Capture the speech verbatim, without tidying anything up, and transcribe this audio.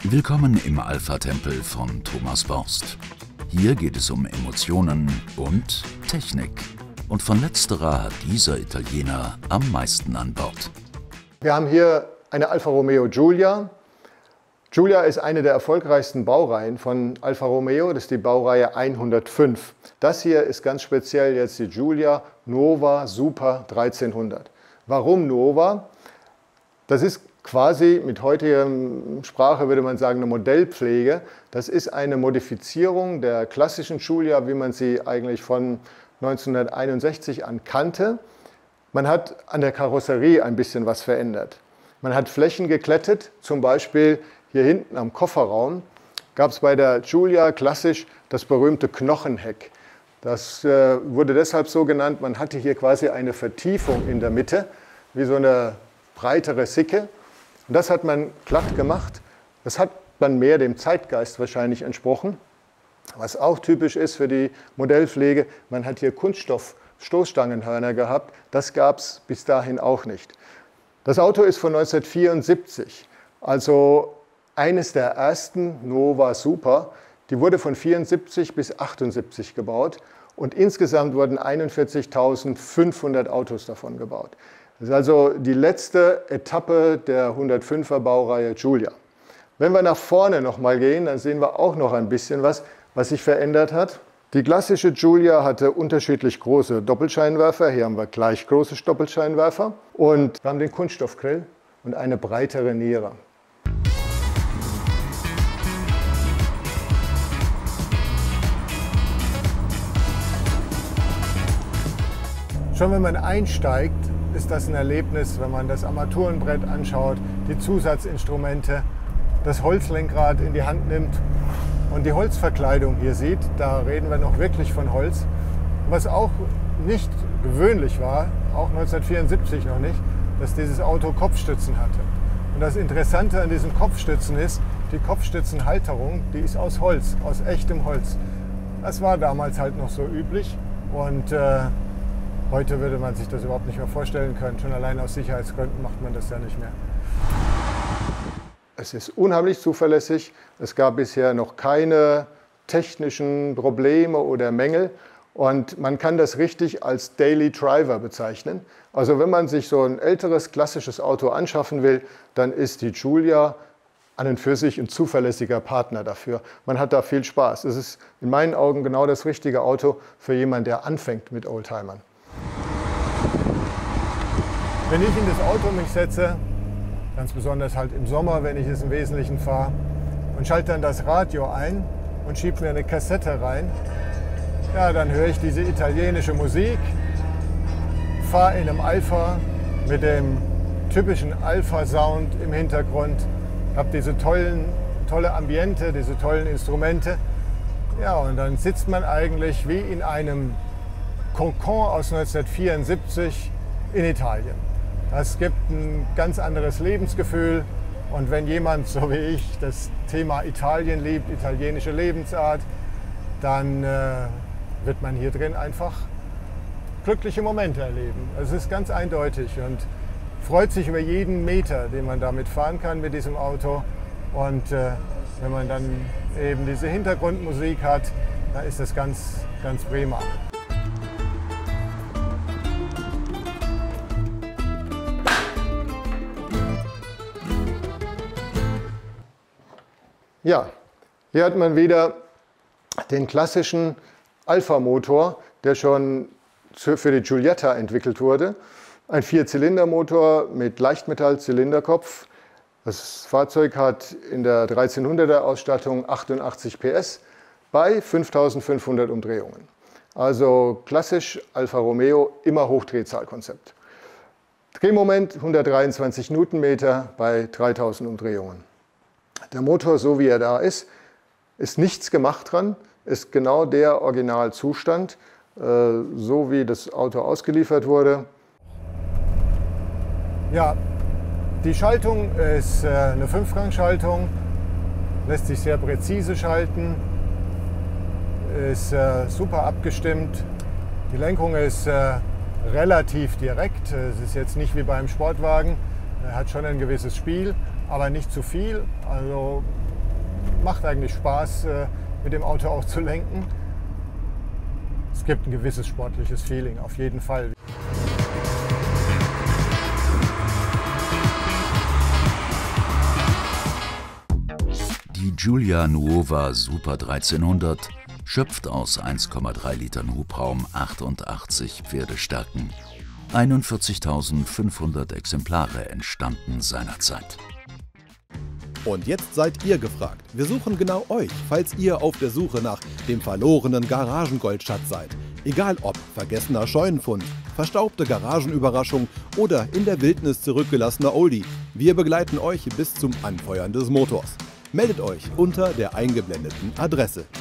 Willkommen im Alpha-Tempel von Thomas Borst. Hier geht es um Emotionen und Technik. Und von letzterer hat dieser Italiener am meisten an Bord. Wir haben hier eine Alfa Romeo Giulia. Giulia ist eine der erfolgreichsten Baureihen von Alfa Romeo, das ist die Baureihe hundertfünf. Das hier ist ganz speziell jetzt die Giulia Nuova Super dreizehnhundert. Warum Nuova? Das ist quasi mit heutiger Sprache würde man sagen eine Modellpflege. Das ist eine Modifizierung der klassischen Giulia, wie man sie eigentlich von neunzehnhunderteinundsechzig an kannte. Man hat an der Karosserie ein bisschen was verändert. Man hat Flächen geklettet, zum Beispiel hier hinten am Kofferraum gab es bei der Giulia klassisch das berühmte Knochenheck. Das äh, wurde deshalb so genannt, man hatte hier quasi eine Vertiefung in der Mitte, wie so eine breitere Sicke. Und das hat man glatt gemacht. Das hat dann mehr dem Zeitgeist wahrscheinlich entsprochen. Was auch typisch ist für die Modellpflege, man hat hier Kunststoff-Stoßstangenhörner gehabt. Das gab es bis dahin auch nicht. Das Auto ist von neunzehnhundertvierundsiebzig, also eines der ersten Nuova Super. Die wurde von vierundsiebzig bis achtundsiebzig gebaut und insgesamt wurden einundvierzigtausendfünfhundert Autos davon gebaut. Das ist also die letzte Etappe der hundertfünfer Baureihe Giulia. Wenn wir nach vorne noch mal gehen, dann sehen wir auch noch ein bisschen was, was sich verändert hat. Die klassische Giulia hatte unterschiedlich große Doppelscheinwerfer. Hier haben wir gleich große Doppelscheinwerfer. Und wir haben den Kunststoffgrill und eine breitere Niere. Schon wenn man einsteigt, ist das ein Erlebnis, wenn man das Armaturenbrett anschaut, die Zusatzinstrumente, das Holzlenkrad in die Hand nimmt und die Holzverkleidung hier sieht. Da reden wir noch wirklich von Holz. Was auch nicht gewöhnlich war, auch neunzehnhundertvierundsiebzig noch nicht, dass dieses Auto Kopfstützen hatte. Und das Interessante an diesen Kopfstützen ist, die Kopfstützenhalterung, die ist aus Holz, aus echtem Holz. Das war damals halt noch so üblich und äh, heute würde man sich das überhaupt nicht mehr vorstellen können. Schon allein aus Sicherheitsgründen macht man das ja nicht mehr. Es ist unheimlich zuverlässig. Es gab bisher noch keine technischen Probleme oder Mängel. Und man kann das richtig als Daily Driver bezeichnen. Also wenn man sich so ein älteres, klassisches Auto anschaffen will, dann ist die Giulia an und für sich ein zuverlässiger Partner dafür. Man hat da viel Spaß. Es ist in meinen Augen genau das richtige Auto für jemanden, der anfängt mit Oldtimern. Wenn ich in das Auto mich setze, ganz besonders halt im Sommer, wenn ich es im Wesentlichen fahre, und schalte dann das Radio ein und schiebe mir eine Kassette rein, ja, dann höre ich diese italienische Musik, fahre in einem Alpha mit dem typischen Alpha-Sound im Hintergrund, habe diese tollen, tolle Ambiente, diese tollen Instrumente. Ja, und dann sitzt man eigentlich wie in einem Kokon aus neunzehnhundertvierundsiebzig in Italien. Das gibt ein ganz anderes Lebensgefühl und wenn jemand, so wie ich, das Thema Italien liebt, italienische Lebensart, dann äh, wird man hier drin einfach glückliche Momente erleben. Es ist ganz eindeutig und freut sich über jeden Meter, den man damit fahren kann mit diesem Auto. Und äh, wenn man dann eben diese Hintergrundmusik hat, dann ist das ganz, ganz prima. Ja, hier hat man wieder den klassischen Alpha-Motor, der schon für die Giulietta entwickelt wurde. Ein Vierzylindermotor mit Leichtmetall-Zylinderkopf. Das Fahrzeug hat in der dreizehnhunderter Ausstattung achtundachtzig P S bei fünftausendfünfhundert Umdrehungen. Also klassisch Alfa Romeo, immer Hochdrehzahlkonzept. Drehmoment hundertdreiundzwanzig Newtonmeter bei dreitausend Umdrehungen. Der Motor, so wie er da ist, ist nichts gemacht dran, ist genau der Originalzustand, äh, so wie das Auto ausgeliefert wurde. Ja, die Schaltung ist äh, eine Fünfgangschaltung, lässt sich sehr präzise schalten, ist äh, super abgestimmt. Die Lenkung ist äh, relativ direkt, es ist jetzt nicht wie beim Sportwagen, er hat schon ein gewisses Spiel, aber nicht zu viel. Also macht eigentlich Spaß, mit dem Auto auch zu lenken. Es gibt ein gewisses sportliches Feeling, auf jeden Fall. Die Giulia Nuova Super dreizehnhundert schöpft aus eins Komma drei Litern Hubraum achtundachtzig Pferdestärken. einundvierzigtausendfünfhundert Exemplare entstanden seinerzeit. Und jetzt seid ihr gefragt. Wir suchen genau euch, falls ihr auf der Suche nach dem verlorenen Garagengoldschatz seid. Egal ob vergessener Scheunenfund, verstaubte Garagenüberraschung oder in der Wildnis zurückgelassener Oldie. Wir begleiten euch bis zum Anfeuern des Motors. Meldet euch unter der eingeblendeten Adresse.